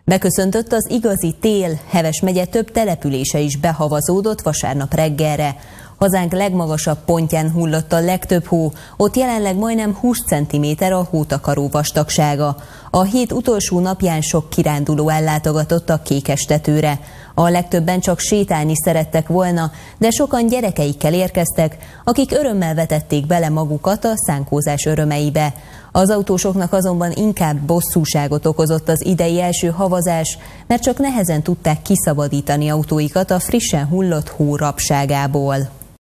Beköszöntött az igazi tél, Heves megye több települése is behavazódott vasárnap reggelre. Hazánk legmagasabb pontján hullott a legtöbb hó, ott jelenleg majdnem 20 cm a hótakaró vastagsága. A hét utolsó napján sok kiránduló ellátogatott a Kékestetőre. A legtöbben csak sétálni szerettek volna, de sokan gyerekeikkel érkeztek, akik örömmel vetették bele magukat a szánkózás örömeibe. Az autósoknak azonban inkább bosszúságot okozott az idei első havazás, mert csak nehezen tudták kiszabadítani autóikat a frissen hullott hó rabságából.